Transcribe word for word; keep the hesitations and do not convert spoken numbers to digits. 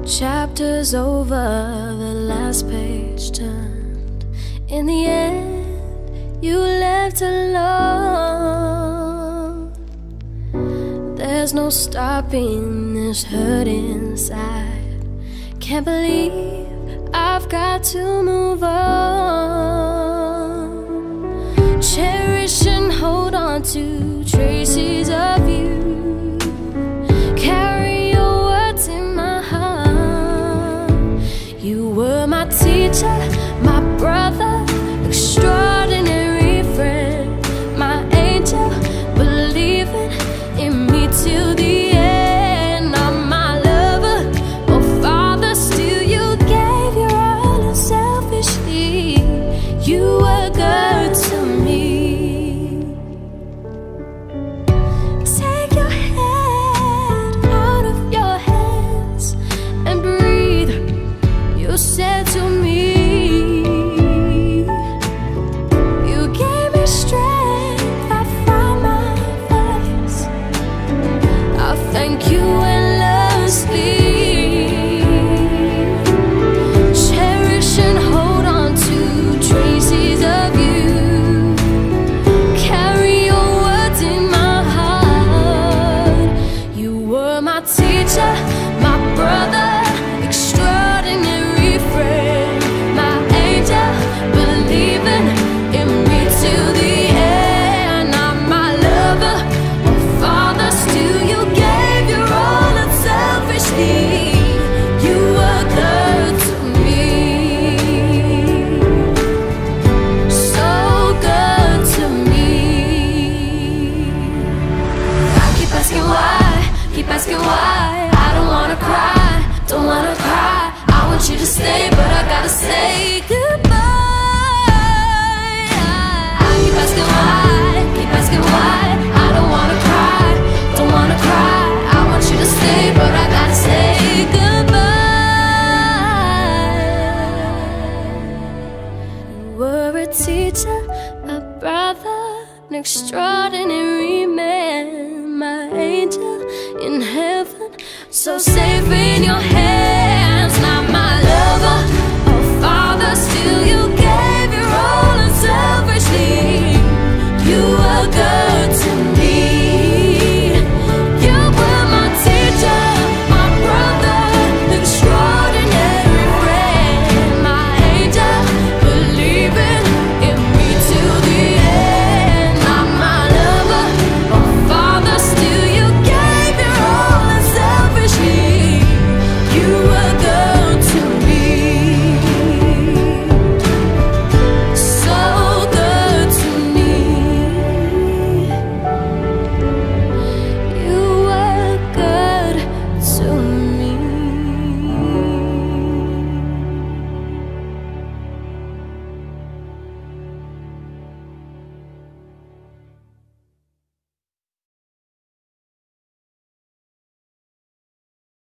Chapter's over, the last page turned. In the end, you left alone. There's no stopping this hurt inside. Can't believe I've got to move on. Cherish and hold on to traces of you. Carry your words in my heart. You were my teacher, my brother, extraordinary friend, my angel, believing in me till the end. I'm my lover, oh Father, still you gave your all unselfishly. You were good to me. Take your head out of your hands and breathe. You said to me, you gave me strength, I found my voice. I thank you endlessly. Cherish and hold on to traces of you. Carry your words in my heart. You were my teacher, my brother, extraordinary friend, my angel, believing in me till the end. I'm my lover, oh Father, still you gave your all unselfishly. You were good to me, so good to me. I keep asking why, keep asking why. I don't wanna cry, don't wanna cry. I want you to stay, but I gotta say goodbye. I keep asking why, keep asking why. I don't wanna cry, don't wanna cry. I want you to stay, but I gotta say goodbye. You were a teacher, a brother, an extraordinary man, my angel in heaven, so safe in your hands.